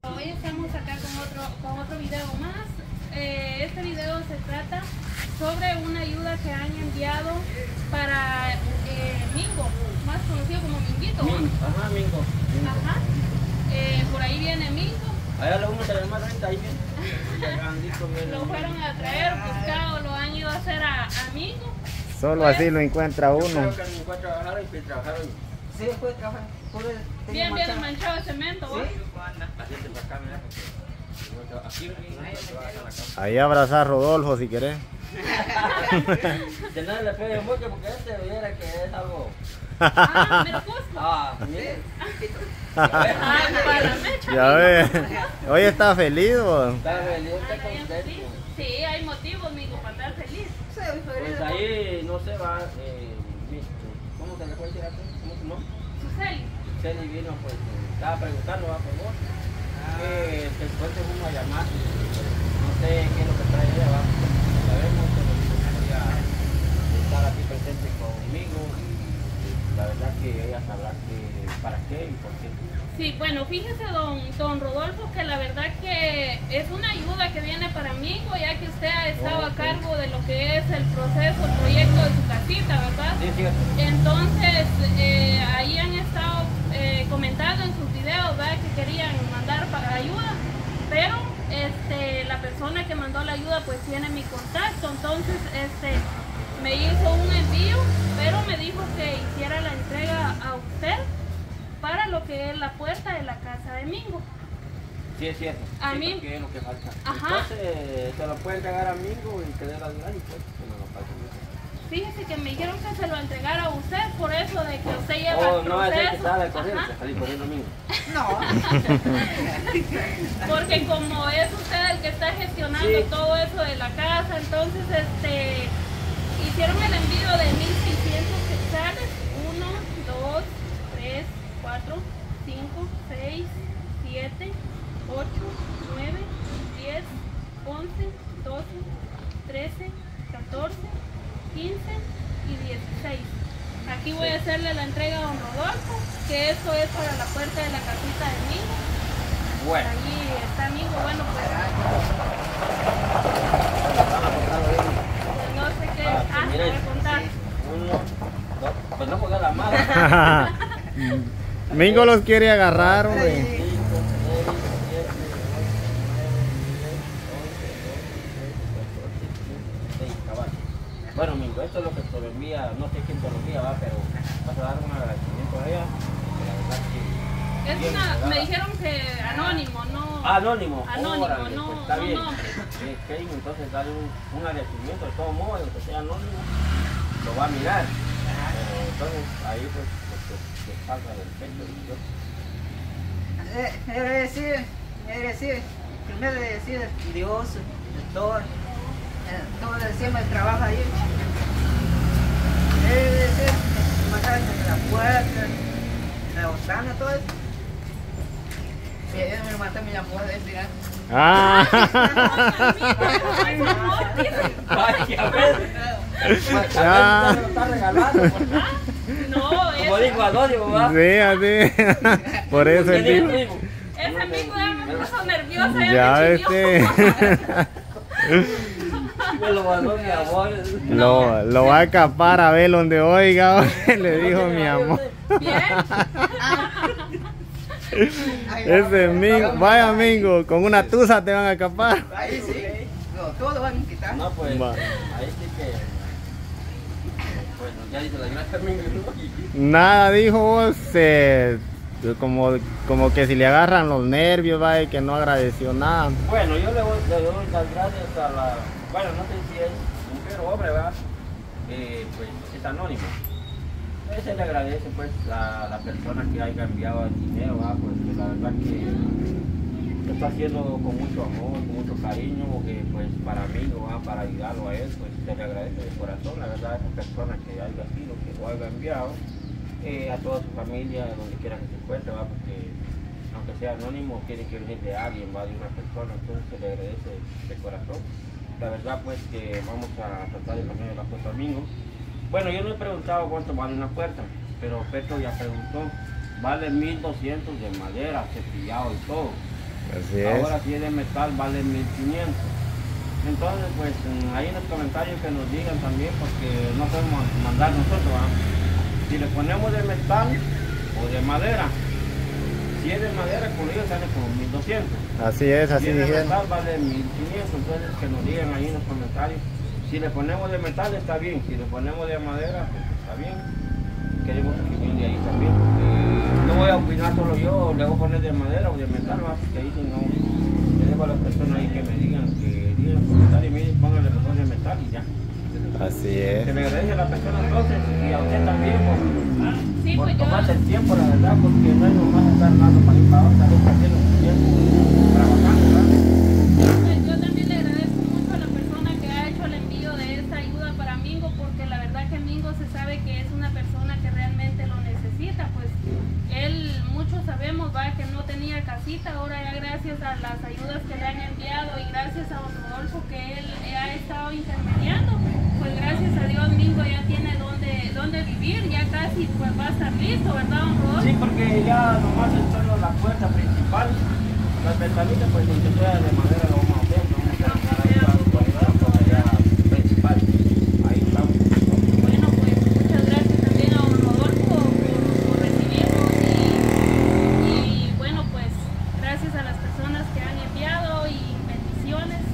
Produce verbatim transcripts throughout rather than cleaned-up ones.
Hoy estamos acá con otro, con otro video más. Eh, este video se trata sobre una ayuda que han enviado para eh, Mingo, más conocido como Minguito. Mingo, ajá, Mingo. Mingo. Ajá. Eh, por ahí viene Mingo. Allá lo vamos a traer más renta, ahí viene. Lo fueron a traer, buscado, lo han ido a hacer a, a Mingo. Solo así lo encuentra uno. Yo creo que me fue a trabajar y fui a trabajar hoy. Sí, puede trabajar. Puede, Bien, bien manchado de cemento, ¿va? Sí. Así te acá, mira. Aquí, aquí, se va a la casa. Ahí abrazar a Rodolfo si querés. De nada le pegue mucho porque este viera que es algo. Ah, me lo Cusco. Ah, mire. Ah, para la mecha. Ya ves. Hoy está feliz, vos. Está feliz, está Ah, ya contento. sí. Sí, hay motivos, Mingo, para estar feliz. Sí, muy feliz. Pues ahí no se va. Eh, ¿Cómo se le puede decir a usted? ¿Cómo se llama? Suseli. Celi vino, pues estaba preguntando a por vos. Que se encuentre uno a llamar. No sé qué es lo que trae ella, va. Sabemos, pero quería estar aquí presente conmigo y la verdad que ella sabrá que para qué y por qué. Sí, bueno, fíjese don, don Rodolfo que la verdad que es una ayuda que viene para Mingo, ya que usted ha estado a cargo de lo que es el proceso, el proyecto de su casita, ¿verdad? Sí, cierto. Entonces, eh, ahí han estado eh, comentando en sus videos, ¿verdad? Que querían mandar para ayuda, pero este, la persona que mandó la ayuda pues tiene mi contacto, entonces este, me hizo un envío, pero me dijo que hiciera la entrega a usted para lo que es la puerta de la casa de Mingo. Sí, es cierto. A Sí, mí- porque es lo que falta. Ajá. Entonces, se lo puede entregar a Mingo y que dé la ayuda y pues que me lo pase. Fíjese que me dijeron que se lo entregara a usted por eso de que usted lleva Oh, el no, es el que proceso. estaba corriendo, Ajá. se salí corriendo Mingo. No. Porque como es usted el que está gestionando Sí. todo eso de la casa, entonces este hicieron el envío de mil seiscientos quetzales, uno, dos, tres, cuatro, cinco, seis, siete, ocho, nueve, diez, once, doce, trece, catorce, quince y dieciséis. Aquí voy a hacerle la entrega a don Rodolfo, que esto es para la puerta de la casita de Mingo. Bueno. Allí está Mingo, bueno pues, pues no sé qué, Ah, ah, mira, voy a contar. Uno, dos, pues no juega la mala. Mingo los quiere agarrar, hombre. cinco, seis, siete, ocho, nueve, diez, once, doce, trece, catorce, quince, dieciséis, cabal. Bueno, Mingo, esto es lo que te lo envía, no sé quién te lo envía, va, pero vas a dar un agradecimiento a ella. que La verdad que Es bien, una, ¿verdad? me dijeron que anónimo, no. Anónimo. Anónimo, Órale, no, pues, está no bien. nombre. Sí, ok, entonces darle un, un agradecimiento de todo modo, aunque sea anónimo, lo va a mirar. Pero entonces ahí pues se salga del pecho y yo. Eh, He de decir, he de decir, primero de decir Dios, el todo, eh, todo el siempre trabaja ahí. He de decir, mandar la puerta, la botana, todo eso. Y él me mata mi amor, decir, Ah. Ay, a ver. Pues, a Ya. ver, usted me lo está regalando. Pues. No, Como ese, dijo Anónimo, ¿va? Sí, así. Por eso ¿Qué el dijo, tipo. primo? ese amigo ya me puso nerviosa, ya, Ya me chilló. este. Me lo mandó mi amor. Lo, lo va a escapar a ver donde oiga, le dijo mi amor. Bien. Ese Mingo, vaya Mingo, con una tusa te van a escapar. ahí sí, no, todo lo van a quitar. No, pues, Va. ahí sí que... Bueno, ya dice la gracia Mingo. Nada dijo vos, eh, como, como que si le agarran los nervios, vaya, que no agradeció nada. Bueno, yo le doy, le doy las gracias a la... Bueno, no sé si es mujer o hombre, ¿verdad? Eh, pues es anónimo. Entonces se le agradece pues a la persona que haya enviado el dinero, ¿verdad? Pues que la verdad que lo está haciendo con mucho amor, con mucho cariño, que pues para mí, ¿verdad? Para ayudarlo a él, pues se le agradece de corazón, la verdad, a esa persona que haya sido, que lo haya enviado, eh, a toda su familia, donde quiera que se encuentre, ¿verdad? Porque aunque sea anónimo, tiene que venir de alguien, ¿va? De una persona, entonces se le agradece de corazón. La verdad pues que vamos a tratar de cambiar la puerta domingo. Bueno, yo no he preguntado cuánto vale una puerta, pero Petro ya preguntó. Vale mil doscientos de madera, cepillado y todo. Así es. Ahora si es de metal vale mil quinientos. Entonces pues ahí en los comentarios que nos digan también, porque no podemos mandar nosotros, ¿verdad? Si le ponemos de metal o de madera. Si es de madera, con ellos sale como mil doscientos. Así es, así si es de dijeron. metal vale mil quinientos, entonces que nos digan ahí en los comentarios. Si le ponemos de metal está bien, si le ponemos de madera pues está bien. Queremos que viene ahí también, porque no voy a opinar solo yo, le voy a poner de madera o de metal, ¿va? Porque ahí si no, le dejo a las personas ahí que me digan, que digan en los comentarios, miren, pónganle mejor de metal y ya. Así es. Que me agradece a la persona entonces y a usted también por, Sí, por pues yo- tomarse el tiempo, la verdad, porque no es nomás estar dando para ir para otra, está haciendo su tiempo trabajando, ¿verdad? Pues yo también le agradezco mucho a la persona que ha hecho el envío de esta ayuda para Mingo, porque la verdad que Mingo se sabe que es una persona que realmente lo necesita. Pues él, muchos sabemos, va, que no tenía casita. Ahora ya gracias a las ayudas que le han enviado y gracias a don Rodolfo que él ha estado intermediando, pues gracias a Dios Mingo ya tiene donde, donde vivir, ya casi pues va a estar listo, ¿verdad, don Rodolfo? Sí, porque ya nomás entrando la puerta principal, las ventanitas, pues aunque sea de madera lo vamos a hacer, no vamos a terminar ahí para la puerta principal. Ahí estamos. Bueno, pues muchas gracias también a don Rodolfo por, por recibirnos y, y bueno, pues gracias a las personas que han enviado y bendiciones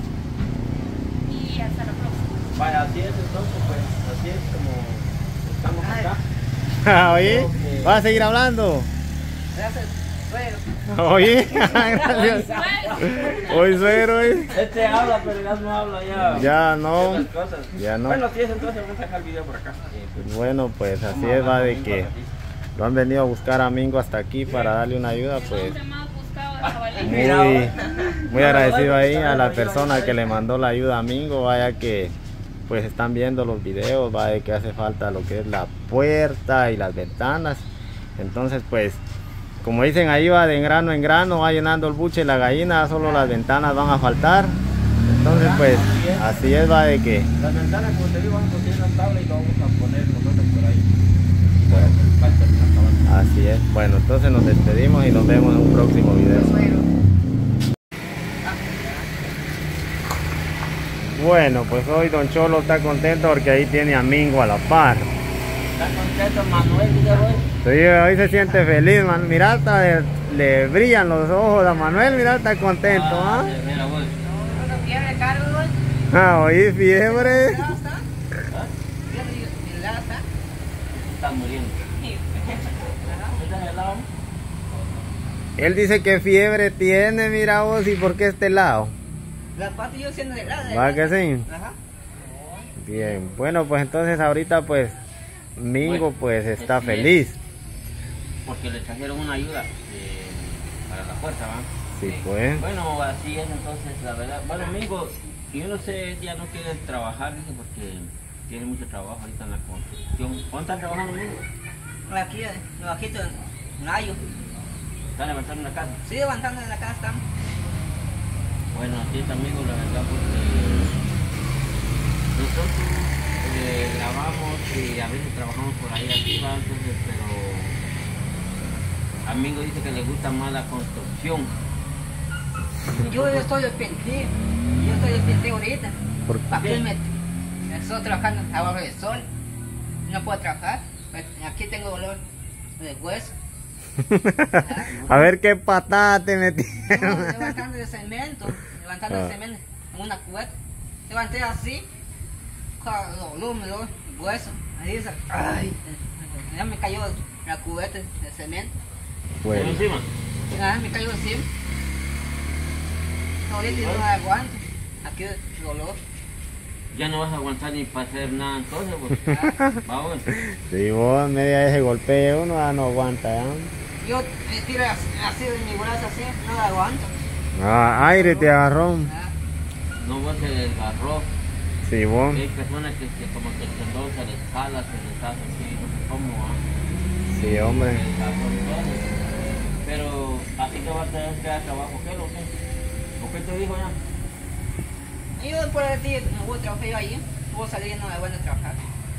y hasta la próxima. Vaya, así es entonces, pues así es como estamos acá. Oye, ¿vas a seguir hablando? Gracias, suegro. Oye, gracias. Hoy suegro, ¿eh? Este habla, pero ya no habla ya. Ya no. de otras cosas. Ya no. Bueno, así es entonces, vamos a sacar el video por acá. Eh, pues, Bueno, pues así vamos a es, va hablar de con que Mingo ratito. lo han venido a buscar a Mingo hasta aquí para darle una ayuda, El pues hombre más buscado de Jabalí. muy, muy agradecido ahí a la persona que le mandó la ayuda a Mingo, vaya que pues están viendo los videos, vaya que hace falta lo que es la puerta y las ventanas. Entonces pues como dicen ahí va de grano en grano, va llenando el buche la gallina, solo las ventanas van a faltar. Entonces pues así es, va de que Las ventanas, como te digo, vamos a conseguir una tabla y lo vamos a poner nosotros por ahí. Para que va a terminar acabando. así es. Bueno, entonces nos despedimos y nos vemos en un próximo video. Suegro. Bueno, pues hoy Don Cholo está contento porque ahí tiene a Mingo a la par. ¿Está contento Manuel, dice hoy? Sí, hoy se siente feliz, man. Mira, hasta le, le brillan los ojos a Manuel, mira, está contento, ¿ah? sí, mira, vos. No pierde cargo, güey. Ah, oí fiebre. ¿Ya está? ¿Ya está? Está muriendo. ¿Estás en el lado? Él dice que fiebre tiene, mira vos, ¿y por qué este lado? La pata yo siendo de lado. ¿Va que sí? Ajá. Bien, bueno, pues entonces ahorita pues Mingo Bueno, pues está así es. feliz. Porque le trajeron una ayuda eh, para la fuerza, ¿va? Sí, pues. Bueno, así es entonces, la verdad. Bueno, amigo, yo no sé, ya no quiere trabajar, dice, porque tiene mucho trabajo ahorita en la construcción. ¿Cuánto están trabajando, amigo? Aquí, bajito, Nayo. ¿Están levantando una casa? Sí, levantando en la casa estamos. Bueno, así es, amigo, la verdad, porque nosotros eh, grabamos y a veces trabajamos por ahí arriba, entonces, pero amigo dice que le gusta más la construcción. Y Yo nosotros- estoy de pintir. Yo estoy de pintir ahorita. ¿Por ¿Para qué? qué me estoy trabajando abajo del sol? No puedo trabajar. Aquí tengo dolor de hueso. A ver qué patada te metieron. No, levantando de cemento. Levantando Ah. de cemento en una cubeta. Levanté así. Con dolor, me doy hueso. Ahí dice, ay, ya me cayó la cubeta de cemento. ¿Por Bueno, encima? Ah, me cayó encima. Ahorita no aguanto. Aquí el dolor. Ya no vas a aguantar ni para hacer nada entonces, pues. Vamos. si vos media vez se golpea uno, ya no aguanta, ¿ya? Yo me tiro así así de mi brazo así, no la aguanto. Ah, aire te agarró. Ah, No vos se desgarró. Sí, vos. Hay personas que, que como que el tendón se les jala, se les hace así, no sé cómo, ¿ah? Sí, hombre. Se les hace todo. Pero así te va a tener que dar trabajo, ¿qué es lo que? ¿O qué te dijo ya? yo por el día me voy a trabajar yo ahí, voy a salir no me voy a trabajar.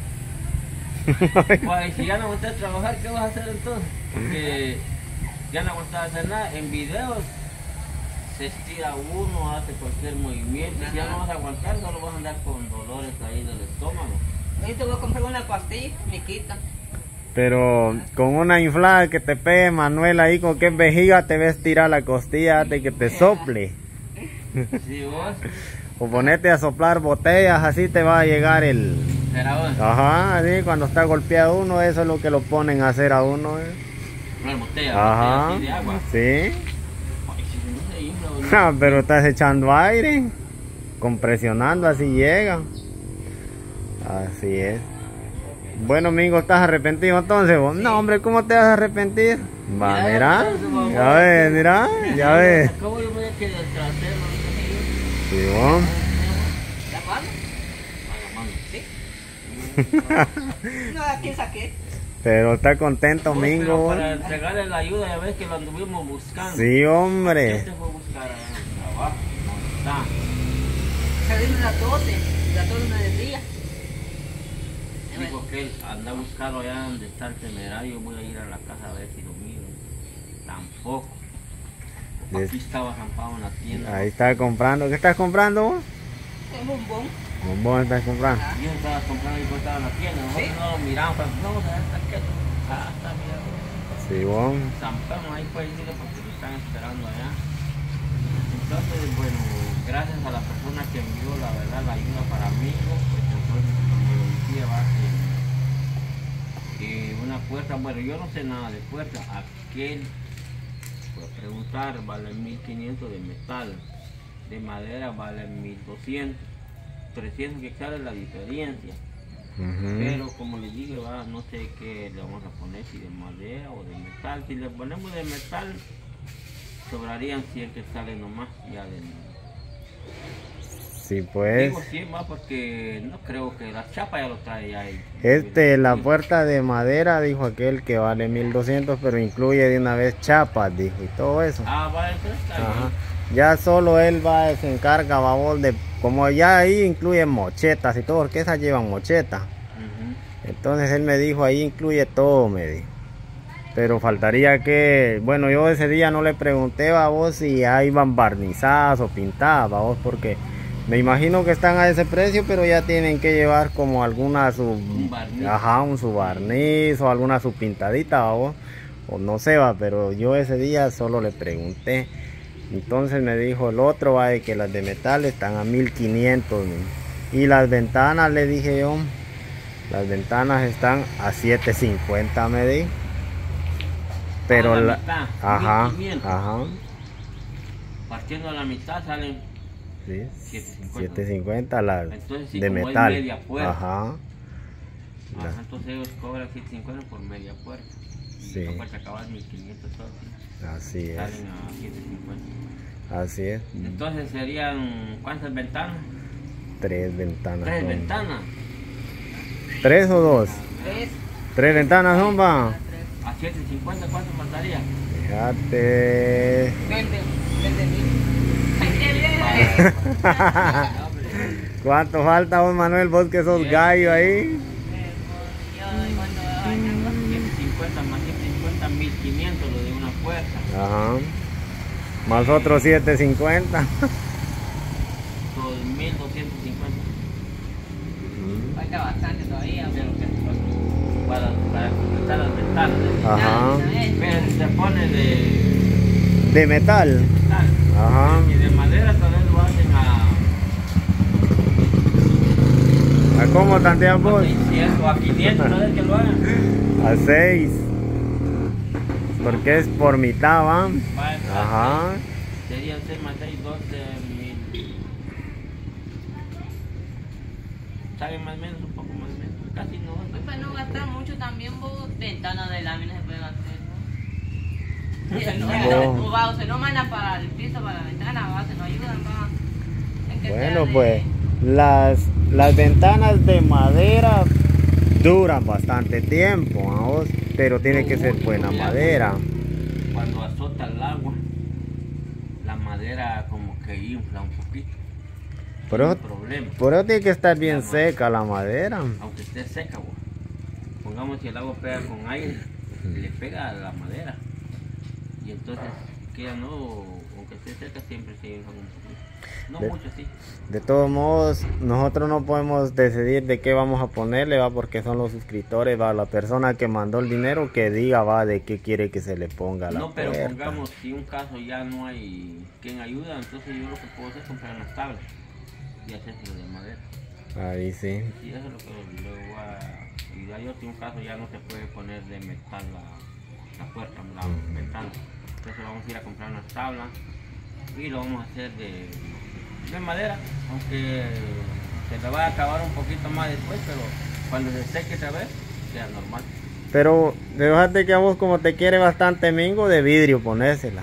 Pues si ya no aguantas trabajar, ¿qué vas a hacer entonces? Porque ya no aguantas hacer nada. En videos se estira uno, hace cualquier movimiento. Si ya no vas a aguantar, solo vas a andar con dolores ahí del estómago. Ahorita voy a comprar una pastilla, me quita. Pero con una inflada que te pegue Manuel ahí con que vejiga te ves tirar la costilla de que te sople. Sí, vos. O ponete a soplar botellas, así te va a llegar el... ¿Será vos? Ajá, así cuando está golpeado uno, eso es lo que lo ponen a hacer a uno. ¿Eh? Una botella, Ajá, botella así de agua. sí. Ay, si no se infla, boludo. Ah, pero estás echando aire, compresionando, así llega. Así es. Bueno, amigo, ¿estás arrepentido entonces vos? Sí. No, hombre, ¿cómo te vas a arrepentir? Va, Mira, mira, entonces, vamos. ya ves, mira, ya ves. Acabo yo voy a quedar el trasero, ¿no? Sí, vos. ¿La mano? Vaya, mano. Sí. No, aquí saqué. Pero está contento, Pues, Mingo. pero vos. para entregarle la ayuda, ya ves que lo anduvimos buscando. Sí, ¿Quién hombre. te fue a buscar allá en el trabajo? ¿Dónde está? Salimos a las doce, las doce me decía. Dijo que él anda a buscarlo allá donde está el temerario. Voy a ir a la casa a ver si lo miro. Tampoco. Des- Aquí estaba zampado en la tienda. Ahí está comprando. ¿Qué estás comprando vos? Un bombón. Bombón estás comprando. Ah, Yo estaba comprando y yo estaba en la tienda. Nosotros ¿Sí? no lo miramos, pero no, o sea, está quieto. Ah, está mirando. Sí, vos. Zampamos ahí pues dile porque lo están esperando allá. Entonces, bueno, gracias a la persona que envió la verdad la ayuda para mí, pues entonces como decía va que, que una puerta, bueno yo no sé nada de puertas, aquel por preguntar vale mil quinientos de metal, de madera vale mil doscientos, trescientos que sale la diferencia. Ujú. Pero como les digo, va, no sé qué le vamos a poner, si de madera o de metal. Si le ponemos de metal, sobrarían cien que salen nomás ya de... Sí, pues. Digo cien va porque no creo que la chapa ya lo trae ya ahí. Este, la puerta de madera, dijo aquel que vale mil doscientos, pero incluye de una vez chapas, dijo, y todo eso. Ah, vale, entonces está Ajá. bien. Ya solo él va, se encarga, babol, de, como ya ahí incluye mochetas y todo, porque esas llevan mocheta. Ujú. Entonces él me dijo, ahí incluye todo, me dijo. Pero faltaría que, bueno, yo ese día no le pregunté, babos, si ahí van barnizadas o pintadas, babos, porque me imagino que están a ese precio, pero ya tienen que llevar como alguna su, Un barniz. ajá, un su barniz o alguna su pintadita, babos, o no sé, va, pero yo ese día solo le pregunté. Entonces me dijo el otro, va, de que las de metal están a mil quinientos, y las ventanas, le dije yo, las ventanas están a setecientos cincuenta, me dijo. Pero A la la, mitad, ajá, mil quinientos. ajá, Partiendo a la mitad salen sí, setecientos cincuenta. setecientos cincuenta las Entonces, sí, de como es metal, media puerta. ajá, Ajá, la- entonces ellos cobran setecientos cincuenta por media puerta. Sí. La puerta acaba en mil quinientos soles. así es, Salen a setecientos cincuenta. así es, Entonces serían, ¿cuántas ventanas? tres ventanas, Tres son. ventanas. ¿Tres o dos? tres. Tres ventanas son, va, A setecientos cincuenta, ¿cuánto faltaría? fíjate, Vende, vende mil. No, hombre. ¿cuánto falta vos, Manuel, vos que sos gallo ahí? setecientos cincuenta más setecientos cincuenta, mil quinientos lo de una puerta. Ajá, más otros setecientos cincuenta. dos mil doscientos cincuenta. Falta bastante todavía. De lo que para, para completar las ventanas. Ajá, Pero si se pone de de metal, metal ajá, y de madera, tal vez lo hacen a, ¿a cómo tanteas a vos? seiscientos o a quinientos, tal vez que lo hagan. A seis, porque es por mitad, va, Va, ajá, serían seis más seis, doce mil. ¿Saben más o menos? Un poco más o menos. Casi no. Pues para no gastar mucho también vos, ventanas de láminas se pueden hacer, ¿no? Sí, no, Oh. no, va, o sea, no mandan para el piso, para la ventana, va, se no ayudan, va. Es que sea bueno, de- pues las, las ventanas de madera duran bastante tiempo, vamos, pero tiene que ser buena madera. Cuando azota el agua, la madera como que infla un poquito. Pero, No hay problema. por eso tiene que estar bien seca la madera. Aunque esté seca, bo. Pongamos si el agua pega con aire, le pega a la madera. Y entonces queda, no, que esté cerca siempre se enojan un poquito. No De- mucho, sí. De todos modos, nosotros no podemos decidir de qué vamos a ponerle, va, porque son los suscriptores, va, la persona que mandó el dinero que diga, va, de qué quiere que se le ponga la No, pero puerta. pongamos, si un caso ya no hay quien ayuda, entonces yo lo que puedo hacer es comprar unas tablas y hacérselo de madera. Ahí sí. Y eso es lo que le voy a ayudar yo. Si un caso ya no se puede poner de metal la, la puerta, la Mm. ventana. Entonces vamos a ir a comprar unas tablas y lo vamos a hacer de, de madera, aunque se le va a acabar un poquito más después, pero cuando se seque otra vez, queda normal. Pero fíjate que a vos como te quiere bastante Mingo, de vidrio ponésela.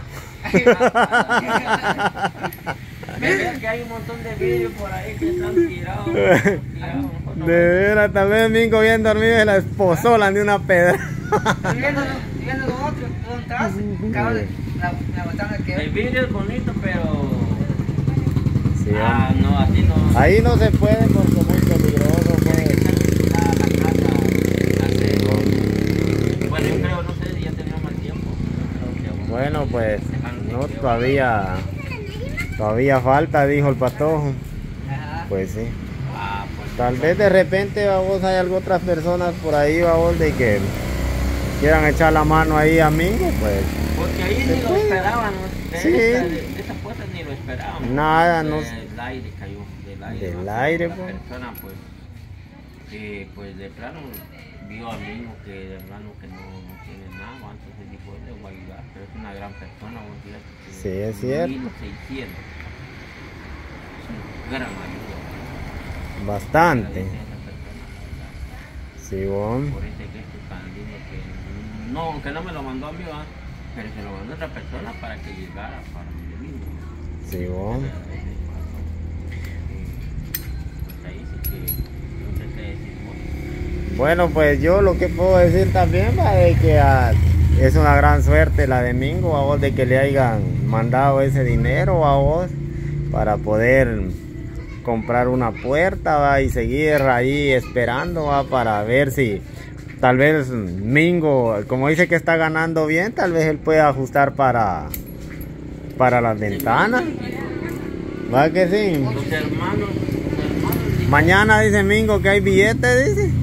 Vean que hay un montón de vidrios por ahí que están tirados. tirados De veras, tal vez Mingo bien dormido y la esposolan de una pedra. Y viendo, y viendo lo otro, todo atrás, cabrón, la, la ventana que El vidrio es bonito, pero Sí, ah, no, así no. ahí no se puede porque es muy peligroso. Tiene que Pues. ser la, la casa hace- Bueno, yo creo, no sé si ya tenemos más tiempo. Creo que- Bueno, pues no, todavía, todavía falta, dijo el patojo. Ajá. Pues sí. Ah, pues, Tal vez de repente, vamos, hay algo otras personas por ahí, vamos, de que quieran echar la mano ahí a Mingo, pues porque ahí ¿Se ni lo puede? esperaban, de, Sí. esa, de, de esa puerta ni lo esperaban. Nada, no- Del aire cayó, del aire. Del ¿no? aire, La pues. persona, pues, eh, pues de plano vio a mí que de plano que no, no tiene nada, entonces dijo, le voy a ayudar, pero es una gran persona, vos fíjate que Sí, es cierto. mil seiscientos. Es una gran ayuda. bastante. Agradece a esa persona, la verdad. Sí, bon. Por ese gesto tan lindo que no, que no me lo mandó a mí, ¿va? Pero se lo mandó a otra persona para que llegara para mí mismo. Sí, bon. Pues ahí sí que no sé qué decir. Bueno, Bueno, pues yo lo que puedo decir también, va, es que ah, es una gran suerte la de Mingo, a vos, de que le hayan mandado ese dinero a vos para poder comprar una puerta, va, y seguir ahí esperando, va, para ver si tal vez Mingo, como dice que está ganando bien, tal vez él pueda ajustar para para las ventanas. ¿Va que sí? los hermanos, los hermanos ni- Mañana dice Mingo que hay billetes, dice.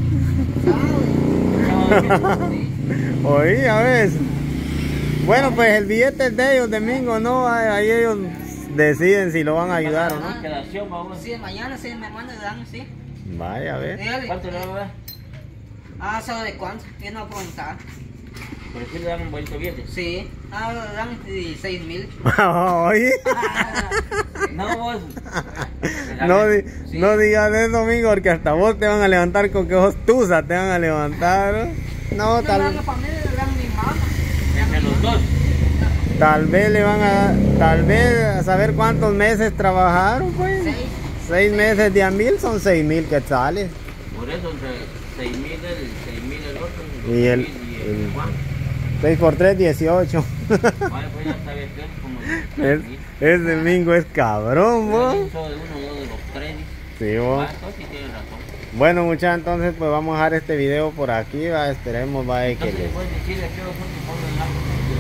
Oí, a ver. Bueno, pues el billete es de ellos, de Mingo, ¿no? Ahí, ahí ellos deciden si lo van a ayudar o no. quedación, vamos. Sí, mañana sí, me mandan, dan, sí. Vaya, a ver. Dígale. ¿Cuánto le van a dar? Ah, ¿sabe de cuánto? Yo no puedo preguntar. Pero si le dan un bonito billete. Sí. Ah, dan dieciséis mil. Oye, No, vos. no, di- Sí. no digas eso, Mingo, porque hasta vos te van a levantar con que vos tusa te van a levantar. No, No dan tal, la familia, le dan mi mamá. Entre los dos. tal vez le van a, tal vez a saber cuántos meses trabajaron, pues. Seis. Seis meses de a mil son seis mil quetzales. Por eso entre seis mil el, seis mil el otro. Y el- dos mil y el el- Juan. seis por tres, dieciocho. Vale, pues ya sabes que es como Es- Ese Mingo es cabrón, vos. de uno o dos de los tres. Sí, vos. Ah, entonces sí tienes razón. Bueno, muchachos, entonces pues vamos a dejar este video por aquí, va, esperemos, va, que Entonces les... puedes decirle que vosotros pongan algo.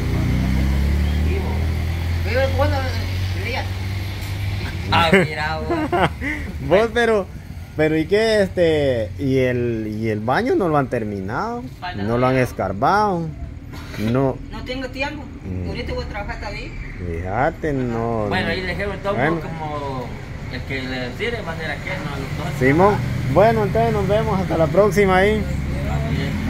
Vive bueno, Elías. Ah, mira, vos. Vos, pero, pero ¿y qué, este, y el, y el baño no lo han terminado, no lo han escarbado, no, No tengo tiempo. Mm. Ahorita voy a trabajar también. fíjate, no, Bueno, ahí no. dejemos todo Bueno. como el que le sirve va a ser aquel, no a los dos. Simón, bueno, entonces nos vemos hasta la próxima ahí. Así es.